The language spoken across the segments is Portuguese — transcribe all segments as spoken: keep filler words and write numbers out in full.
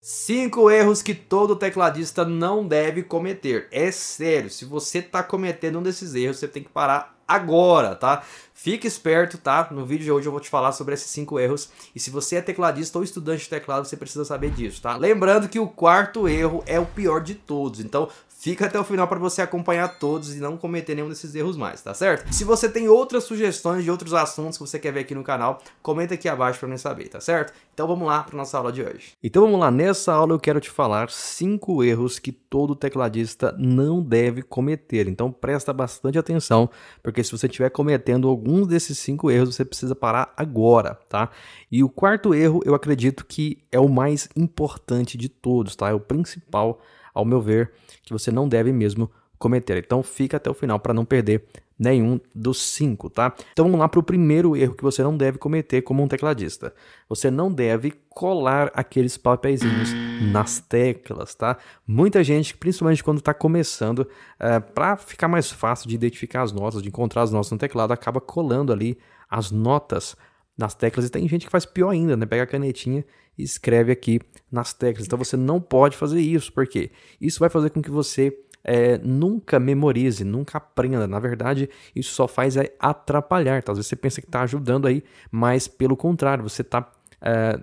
Cinco erros que todo tecladista não deve cometer. É sério, se você tá cometendo um desses erros, você tem que parar agora, tá? Fique esperto, tá? No vídeo de hoje eu vou te falar sobre esses cinco erros. E se você é tecladista ou estudante de teclado, você precisa saber disso, tá? Lembrando que o quarto erro é o pior de todos, então fica até o final para você acompanhar todos e não cometer nenhum desses erros mais, tá certo? Se você tem outras sugestões de outros assuntos que você quer ver aqui no canal, comenta aqui abaixo para mim saber, tá certo? Então vamos lá para nossa aula de hoje. Então vamos lá, nessa aula eu quero te falar cinco erros que todo tecladista não deve cometer. Então presta bastante atenção, porque se você estiver cometendo alguns desses cinco erros, você precisa parar agora, tá? E o quarto erro, eu acredito que é o mais importante de todos, tá? É o principal, ao meu ver, que você não deve mesmo cometer. Então fica até o final para não perder nenhum dos cinco, tá? Então vamos lá para o primeiro erro que você não deve cometer como um tecladista. Você não deve colar aqueles papeizinhos nas teclas, tá? Muita gente, principalmente quando está começando, é, para ficar mais fácil de identificar as notas, de encontrar as notas no teclado, acaba colando ali as notas nas teclas, e tem gente que faz pior ainda, né? Pega a canetinha e escreve aqui nas teclas. Então você não pode fazer isso, porque isso vai fazer com que você é, nunca memorize, nunca aprenda. Na verdade, isso só faz é atrapalhar, tá? Às vezes você pensa que está ajudando aí, mas pelo contrário, você está é,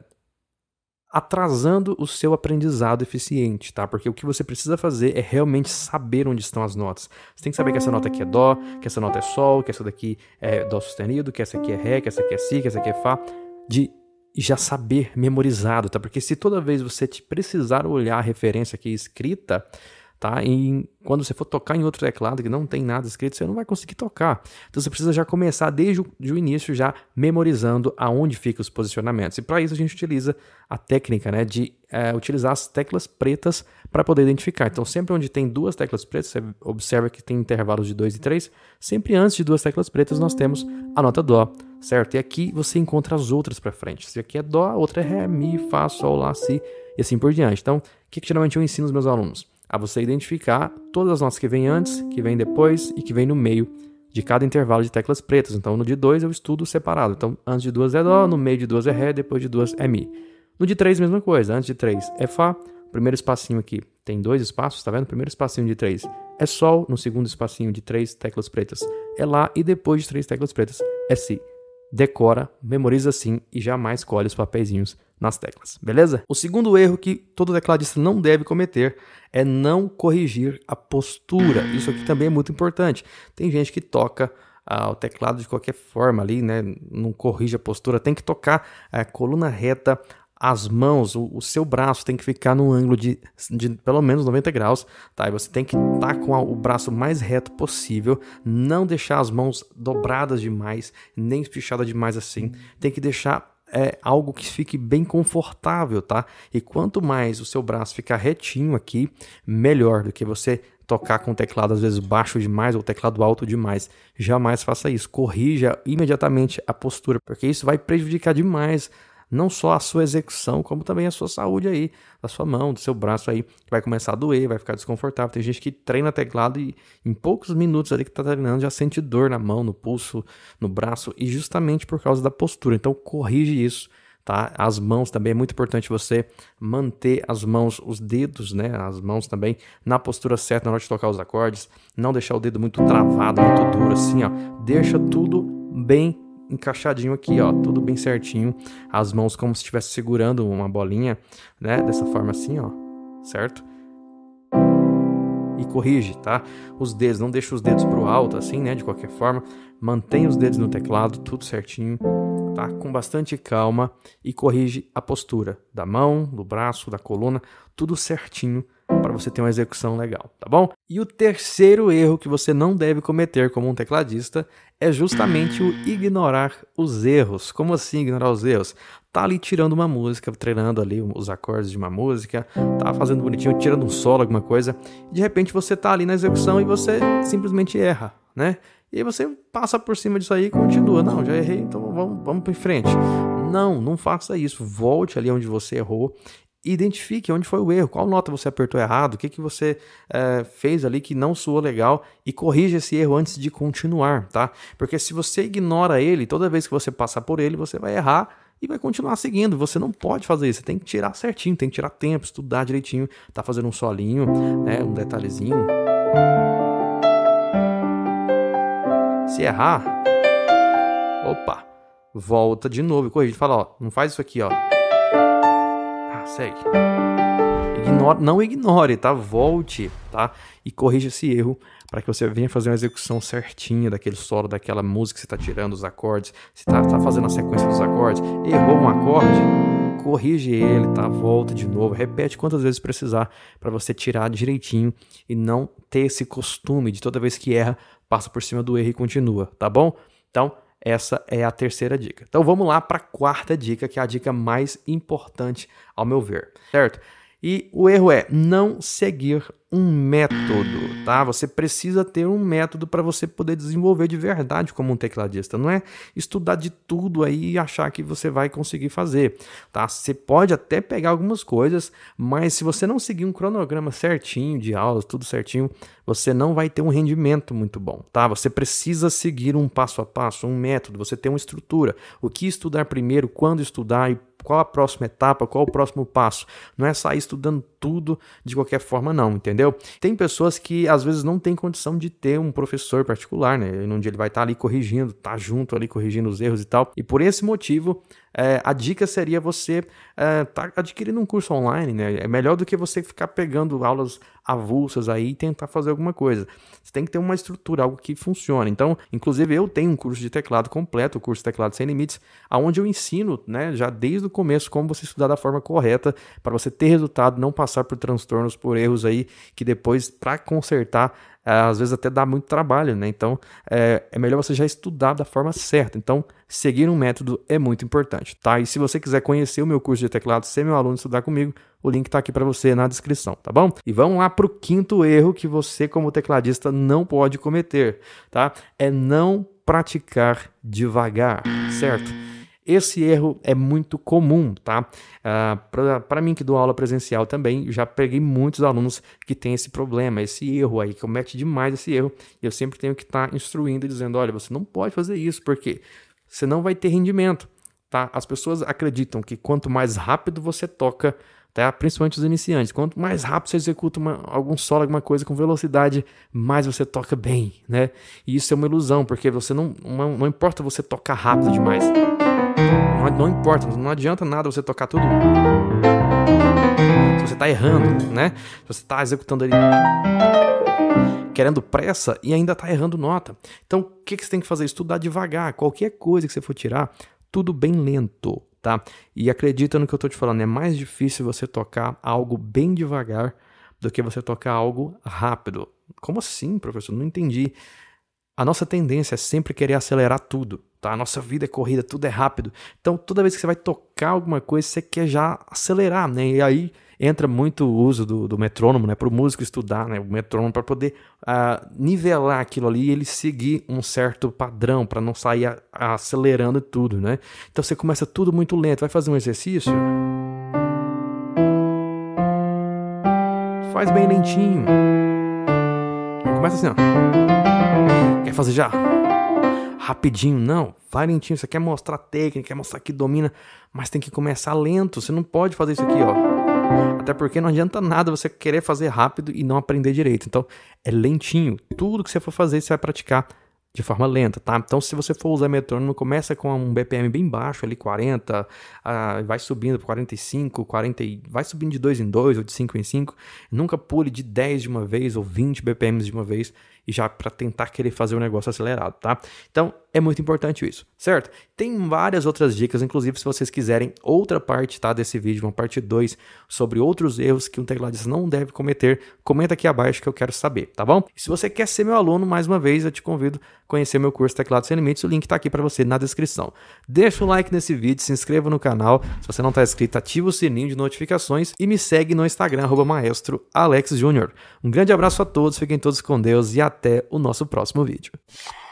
atrasando o seu aprendizado eficiente, tá? Porque o que você precisa fazer é realmente saber onde estão as notas. Você tem que saber que essa nota aqui é Dó, que essa nota é Sol, que essa daqui é Dó sustenido, que essa aqui é Ré, que essa aqui é Si, que essa aqui é Fá, de já saber memorizado, tá? Porque se toda vez você te precisar olhar a referência aqui escrita, tá? E quando você for tocar em outro teclado que não tem nada escrito, você não vai conseguir tocar. Então você precisa já começar desde o, de o início já memorizando aonde ficam os posicionamentos. E para isso a gente utiliza a técnica, né, de é, utilizar as teclas pretas para poder identificar. Então sempre onde tem duas teclas pretas, você observa que tem intervalos de dois e três, sempre antes de duas teclas pretas nós temos a nota Dó, certo? E aqui você encontra as outras para frente. Se aqui é Dó, a outra é Ré, Mi, Fá, Sol, Lá, Si e assim por diante. Então o que, que geralmente eu ensino os meus alunos? A você identificar todas as notas que vêm antes, que vêm depois e que vêm no meio de cada intervalo de teclas pretas. Então no de dois eu estudo separado. Então antes de duas é Dó, no meio de duas é Ré, depois de duas é Mi. No de três mesma coisa, antes de três é Fá, primeiro espacinho aqui tem dois espaços, tá vendo? Primeiro espacinho de três é Sol, no segundo espacinho de três teclas pretas é Lá e depois de três teclas pretas é Si. Decora, memoriza assim e jamais colhe os papeizinhos nas teclas, beleza? O segundo erro que todo tecladista não deve cometer é não corrigir a postura. Isso aqui também é muito importante. Tem gente que toca ah, o teclado de qualquer forma ali, né? Não corrige a postura, tem que tocar a coluna reta, as mãos, o, o seu braço tem que ficar num ângulo de, de pelo menos noventa graus, tá? E você tem que estar com a, o braço mais reto possível, não deixar as mãos dobradas demais, nem espichadas demais assim. Tem que deixar é, algo que fique bem confortável, tá? E quanto mais o seu braço ficar retinho aqui, melhor do que você tocar com o teclado às vezes baixo demais ou teclado alto demais. Jamais faça isso. Corrija imediatamente a postura, porque isso vai prejudicar demais não só a sua execução, como também a sua saúde aí, da sua mão, do seu braço aí, que vai começar a doer, vai ficar desconfortável. Tem gente que treina teclado e em poucos minutos ali que tá treinando já sente dor na mão, no pulso, no braço, e justamente por causa da postura. Então corrige isso, tá? As mãos também é muito importante você manter as mãos, os dedos, né? As mãos também na postura certa na hora de tocar os acordes, não deixar o dedo muito travado, muito duro assim, ó. Deixa tudo bem encaixadinho aqui, ó, tudo bem certinho, as mãos como se estivesse segurando uma bolinha, né, dessa forma assim, ó, certo? E corrige, tá? Os dedos, não deixa os dedos pro alto assim, né, de qualquer forma, mantenha os dedos no teclado, tudo certinho, tá? Com bastante calma e corrige a postura da mão, do braço, da coluna, tudo certinho para você ter uma execução legal, tá bom? E o terceiro erro que você não deve cometer como um tecladista é justamente o ignorar os erros. Como assim ignorar os erros? Tá ali tirando uma música, treinando ali os acordes de uma música, tá fazendo bonitinho, tirando um solo, alguma coisa, e de repente você tá ali na execução e você simplesmente erra, né? E aí você passa por cima disso aí e continua. Não, já errei, então vamos, vamos para frente. Não, não faça isso. Volte ali onde você errou. Identifique onde foi o erro, qual nota você apertou errado, o que, que você é, fez ali que não soou legal e corrija esse erro antes de continuar, tá? Porque se você ignora ele, toda vez que você passar por ele, você vai errar e vai continuar seguindo. Você não pode fazer isso, você tem que tirar certinho, tem que tirar tempo, estudar direitinho, tá fazendo um solinho, né, um detalhezinho. Se errar, opa, volta de novo e corrige. Fala, ó, não faz isso aqui, ó. Ah, segue. Ignore, não ignore, tá? Volte, tá? E corrija esse erro para que você venha fazer uma execução certinha daquele solo, daquela música que você tá tirando os acordes. Você tá, tá fazendo a sequência dos acordes, errou um acorde, corrige ele, tá? Volta de novo, repete quantas vezes precisar para você tirar direitinho e não ter esse costume de toda vez que erra, passa por cima do erro e continua, tá bom? Então, essa é a terceira dica. Então, vamos lá para a quarta dica, que é a dica mais importante, ao meu ver, certo? E o erro é não seguir um método, tá? Você precisa ter um método para você poder desenvolver de verdade como um tecladista. Não é estudar de tudo aí e achar que você vai conseguir fazer, tá? Você pode até pegar algumas coisas, mas se você não seguir um cronograma certinho de aulas, tudo certinho, você não vai ter um rendimento muito bom, tá? Você precisa seguir um passo a passo, um método, você tem uma estrutura. O que estudar primeiro, quando estudar e qual a próxima etapa, qual o próximo passo. Não é sair estudando tudo de qualquer forma não, entendeu? Tem pessoas que às vezes não tem condição de ter um professor particular, né? Onde ele vai estar ali corrigindo, tá junto ali corrigindo os erros e tal. E por esse motivo, é, a dica seria você é, tá adquirindo um curso online, né? É melhor do que você ficar pegando aulas avulsas aí e tentar fazer alguma coisa. Você tem que ter uma estrutura, algo que funcione. Então, inclusive eu tenho um curso de teclado completo, o curso Teclado Sem Limites, onde eu ensino, né, já desde o começo como você estudar da forma correta para você ter resultado, não passar por transtornos, por erros aí que depois para consertar às vezes até dá muito trabalho, né? Então é, é melhor você já estudar da forma certa. Então seguir um método é muito importante, tá? E se você quiser conhecer o meu curso de teclado, ser meu aluno, estudar comigo, o link tá aqui para você na descrição, tá bom? E vamos lá pro quinto erro que você como tecladista não pode cometer, tá? É não praticar devagar, certo? Esse erro é muito comum, tá? Uh, para mim que dou aula presencial também, já peguei muitos alunos que têm esse problema, esse erro aí, que comete demais esse erro. E eu sempre tenho que estar tá instruindo e dizendo, olha, você não pode fazer isso, porque você não vai ter rendimento, tá? As pessoas acreditam que quanto mais rápido você toca, tá? Principalmente os iniciantes, quanto mais rápido você executa uma, algum solo, alguma coisa com velocidade, mais você toca bem, né? E isso é uma ilusão, porque você não, não, não importa você tocar rápido demais. Não, não importa, não adianta nada você tocar tudo. Se você está errando, né? Se você está executando ali querendo pressa e ainda está errando nota. Então, o que, que você tem que fazer? Estudar devagar. Qualquer coisa que você for tirar, tudo bem lento, tá? E acredita no que eu estou te falando, é mais difícil você tocar algo bem devagar do que você tocar algo rápido. Como assim, professor? Não entendi. A nossa tendência é sempre querer acelerar tudo, tá? A nossa vida é corrida, tudo é rápido. Então, toda vez que você vai tocar alguma coisa, você quer já acelerar, né? E aí entra muito o uso do, do metrônomo, né? Para o músico estudar, né? O metrônomo para poder uh, nivelar aquilo ali e ele seguir um certo padrão, para não sair a, a acelerando tudo, né? Então, você começa tudo muito lento. Vai fazer um exercício? Faz bem lentinho. Começa assim, ó. Quer fazer já? Rapidinho, não, vai lentinho, você quer mostrar técnica, quer mostrar que domina, mas tem que começar lento, você não pode fazer isso aqui, ó. Até porque não adianta nada você querer fazer rápido e não aprender direito, então é lentinho, tudo que você for fazer você vai praticar de forma lenta, tá? Então se você for usar metrônomo, começa com um B P M bem baixo, ali quarenta, uh, vai subindo para quarenta e cinco, quarenta, vai subindo de dois em dois ou de cinco em cinco, nunca pule de dez de uma vez ou vinte B P Ms de uma vez, e já para tentar querer fazer o negócio acelerado, tá? Então, é muito importante isso, certo? Tem várias outras dicas, inclusive se vocês quiserem outra parte, tá, desse vídeo, uma parte dois, sobre outros erros que um tecladista não deve cometer, comenta aqui abaixo que eu quero saber, tá bom? E se você quer ser meu aluno, mais uma vez, eu te convido a conhecer meu curso Teclado Sem Limites, o link tá aqui para você na descrição. Deixa o like nesse vídeo, se inscreva no canal, se você não está inscrito, ativa o sininho de notificações e me segue no Instagram, arroba maestro Alex Júnior. Um grande abraço a todos, fiquem todos com Deus e até o nosso próximo vídeo.